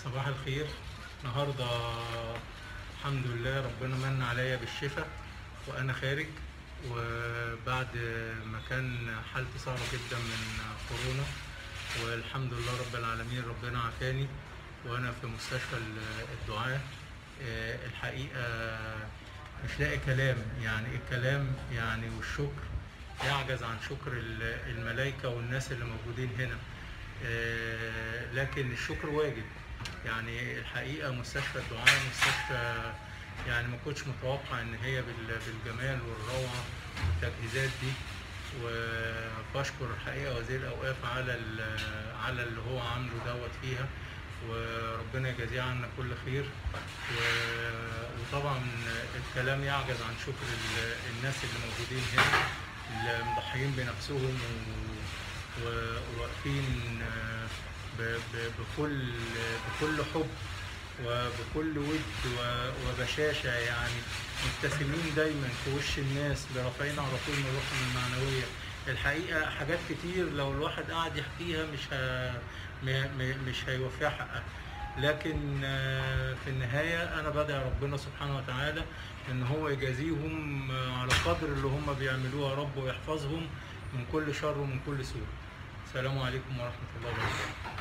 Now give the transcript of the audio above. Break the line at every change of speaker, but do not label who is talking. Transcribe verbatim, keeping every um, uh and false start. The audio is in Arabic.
صباح الخير. النهارده الحمد لله ربنا من عليا بالشفاء وانا خارج، وبعد ما كان حالتي صعبه جدا من كورونا، والحمد لله رب العالمين ربنا عافاني وانا في مستشفى الدعاة. آه، الحقيقه مش لاقي كلام، يعني الكلام يعني والشكر يعجز عن شكر الملائكه والناس اللي موجودين هنا. آه، لكن الشكر واجب. يعني الحقيقه مستشفى الدعاء مستشفى يعني ما كنتش متوقع ان هي بالجمال والروعه والتجهيزات دي، وبشكر الحقيقه وزير الاوقاف على على اللي هو عامله دوت فيها، وربنا يجازيه عنا كل خير. وطبعا الكلام يعجز عن شكر الناس اللي موجودين هنا، اللي مضحيين بنفسهم وواقفين بكل بكل حب وبكل ود وبشاشه، يعني مبتسمين دايما في وش الناس، برافعين على طول من روحهم المعنويه. الحقيقه حاجات كتير لو الواحد قاعد يحكيها مش ه... مش هيوفيها حقها، لكن في النهايه انا بدعي ربنا سبحانه وتعالى ان هو يجازيهم على قدر اللي هم بيعملوه يا رب، ويحفظهم من كل شر ومن كل سوء. السلام عليكم ورحمه الله وبركاته.